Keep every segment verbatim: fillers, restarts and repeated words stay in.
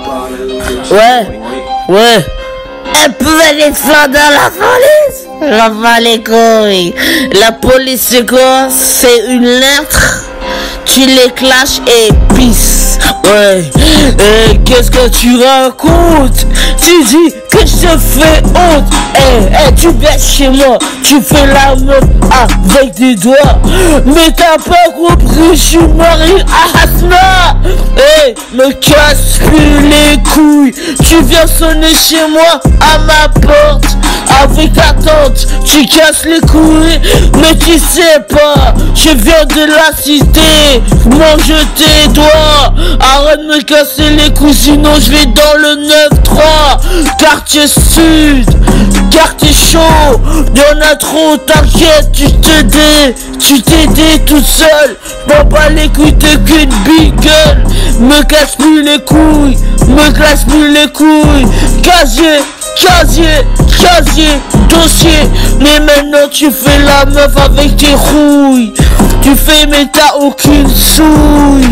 Ouais, ouais. Elle peut aller faire dans la police. La va les couilles. La police c'est quoi? C'est une lettre. Tu les clashes et pisse. Ouais. Et qu'est-ce que tu racontes? Tu dis que je te fais honte. Eh, eh, tu baisses chez moi. Tu fais la meuf avec des doigts. Mais t'as pas compris, je suis marié à Hasna. Eh, me casse plus les couilles. Tu viens sonner chez moi à ma porte. Avec ta tante, tu casses les couilles. Mais tu sais pas, je viens de la cité. Mange tes doigts. Arrête de me casser les couilles, sinon je vais dans le neuf trois. Quartier sud, quartier chaud. Y'en a trop, t'inquiète, tu te dé. Tu t'aides toute seule. M'en bats les couilles de qu'une biggle. Me casse plus les couilles. Me casse plus les couilles. Casier, casier, casier, dossier. Mais maintenant tu fais la meuf avec tes rouilles. Tu fais mais t'as aucune souille.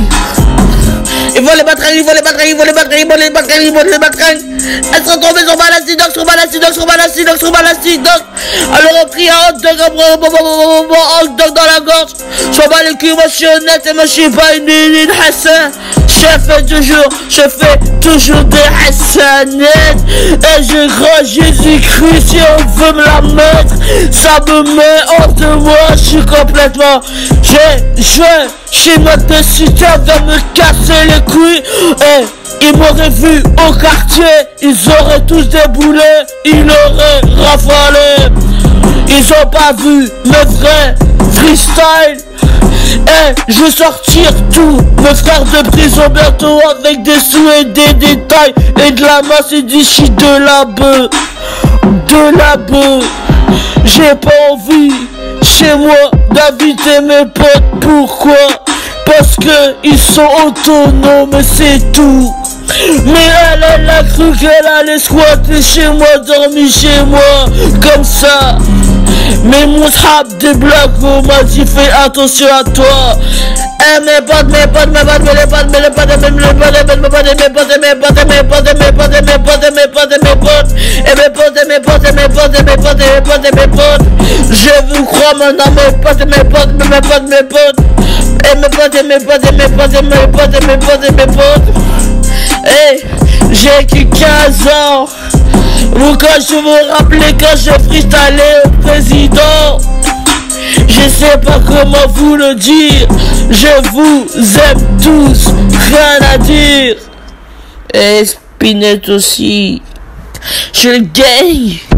Ils vont les battre, ils vont les battre, ils vont les battre, ils vont les battre, ils vont les battre. Elles sont tombées sur Balastidoc, sur Balastidoc, sur Balastidoc, sur Balastidoc. Alors on prie un hot dog, un hot dog dans la gorge. Je bats les culs, moi je suis honnête et moi je suis pas une une Hassan. Je fais toujours, je fais toujours des Hassanettes. Et je crois Jésus-Christ, si on veut me la mettre, ça me met hors de moi, je suis complètement. Je, je, chez notre décideur de me casser les couilles. Et ils m'auraient vu au quartier, ils auraient tous déboulé, ils auraient rafalé. Ils ont pas vu le vrai freestyle. Eh, je vais sortir tout, mes frères de prison bientôt avec des sous et des détails et de la masse et du shit de la bœuf, de la bœuf. J'ai pas envie chez moi d'inviter mes potes, pourquoi? Parce que ils sont autonomes et c'est tout. Mais elle, elle a cru qu'elle allait squatter chez moi, dormir chez moi, comme ça. Mais mon trap des blagues m'a dit fais attention à toi. Eh mes potes, mes potes, mes potes, mes potes, mes potes, mes potes, mes potes, mes potes, mes potes, mes potes, mes potes, mes potes, mes potes, mes potes, mes potes, et mes potes, mes potes, mes potes, mes potes, mes potes, mes potes. Je vous crois maintenant mes potes, mes potes, mes potes, mes potes, et mes potes, et mes potes, et mes potes, et mes potes, et mes potes, et mes potes. Hey, j'ai que quinze ans. Ou quand je me rappelais quand je freestallais au président. Je sais pas comment vous le dire. Je vous aime tous, rien à dire. Et Spinette aussi. Je le gagne.